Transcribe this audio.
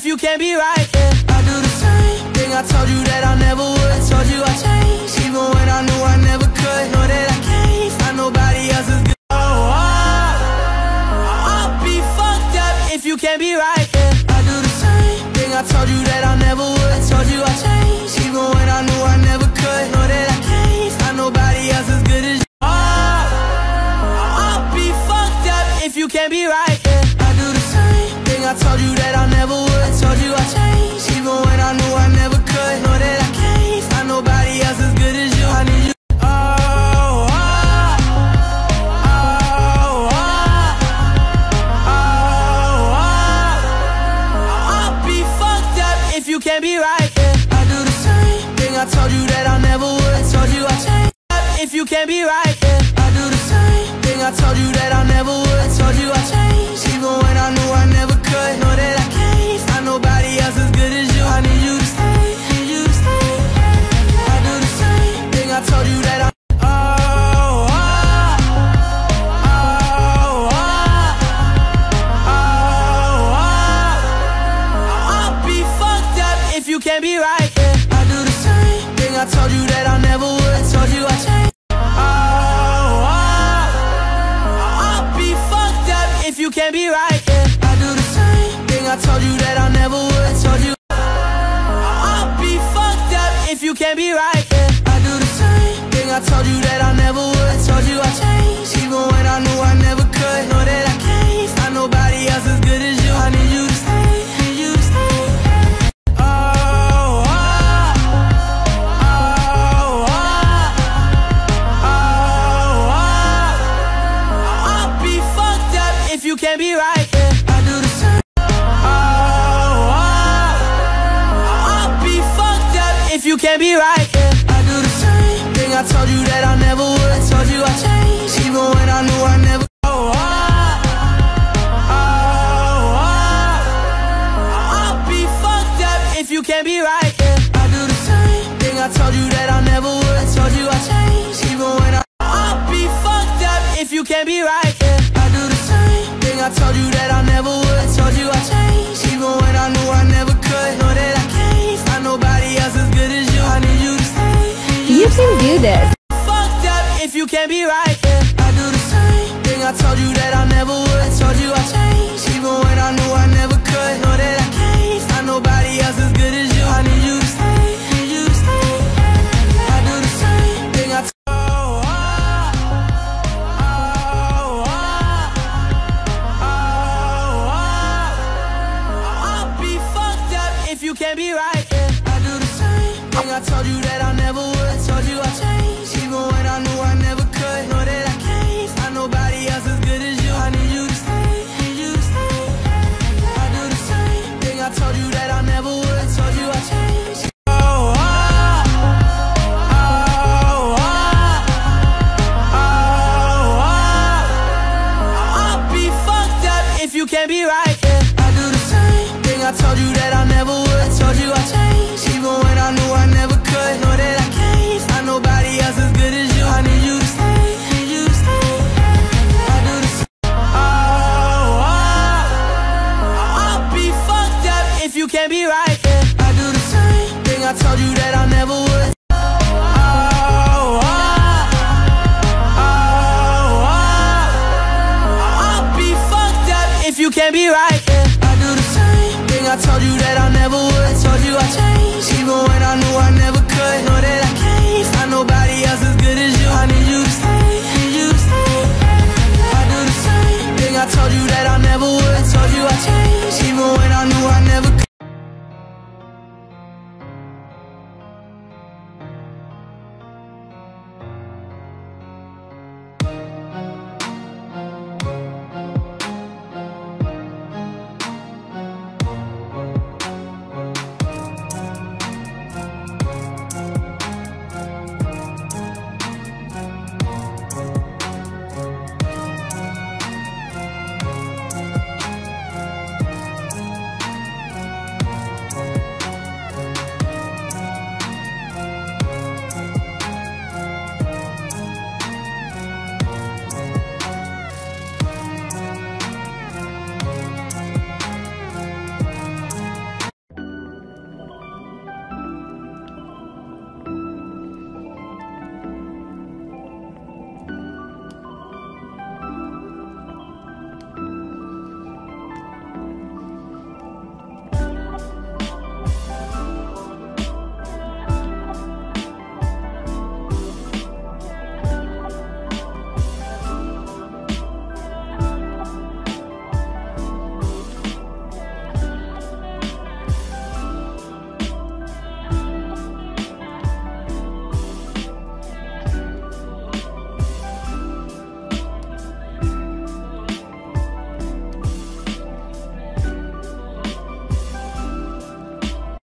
you can't be right, yeah. I do the same thing I told you that I never would. Told you I changed, even when I knew I never could. Know that I can't find nobody else as good. I'll be fucked up if you can't be right, yeah. I do the same thing I told you that I never would. Told you I changed, even when I knew I never could. Know that I can't find nobody else as good as you. I'll be fucked up if you can't be right, yeah. I do the same thing I told you that I never would. Told you I changed, even when I knew I never could. Know that I can't find nobody else as good as you. I need you. You can't be right, yeah. I do the same thing I told you that I never would. Told you I changed if you can't be right, yeah. I do the same thing I told you that I never would. Told you I changed, even when I knew I never could. Know that I can't find nobody else as good as you. I need you to stay, need you to stay. I do the same thing I told you that I you can't be right, yeah. I do the same thing I told you that I never would. Told you I changed. I'll be fucked up if you can't be right, yeah. I do the same thing I told you that I never would. Told you I'll be fucked up if you can't be right, yeah. I do the same thing I told you that I never would. Told you I changed, even when I knew I never could. Know that I can't find nobody else as good as you. I need you to stay, need you to stay. You can't be right, yeah. I do the same. I'll be fucked up if you can't be right, yeah. I do the same thing I told you that I never would. Told you I changed, even when I knew I never. I'll be fucked up if you can't be right, yeah. I do the same thing I told you that I never would. Told you I changed, even when I'll be fucked up if you can't be right, yeah. I do the same thing I told you that I never would. Told you I changed, even when I knew I never could. Know that I can't find nobody else as good as you. I need you to stay. You can do this. Fucked up if you can't be right, yeah. I do the same thing I told you that I never would. Told you I changed, even when I knew I never could. Know that I can't find nobody else as good as you. I need you to stay, need you to stay. I do the same thing I told you. You can't be right, yeah. I do the same thing I told you that I never would. Told you I changed, even when I knew I never could. Know that I can't find nobody else as good as you. I need you to stay, need you to stay. I do the same thing I told you that I never would. Told you I changed. I'll be fucked up if you can't be right, yeah. I do the same thing I told you that I never would. Told you I changed, even when I knew I never could. Know that I can't find nobody else as good as you. I need you to stay, need you to stay. I do the same. I'll be fucked up if you can't be right, yeah. I do the same thing I told you that I never would. I'll be fucked up if you can't be right, yeah. I do the same thing I told you that I never would. Told you I changed, even when I knew I never could. Know that I can't find nobody else as good as you. I need you to stay, need you to stay. I do the same thing I told you that I never would. Told you I changed, even when I knew I never could.